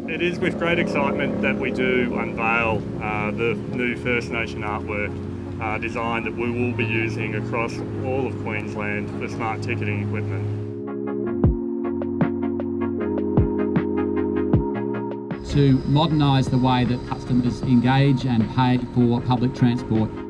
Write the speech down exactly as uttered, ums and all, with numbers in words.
It is with great excitement that we do unveil uh, the new First Nation artwork uh, design that we will be using across all of Queensland for smart ticketing equipment. To modernise the way that customers engage and pay for public transport.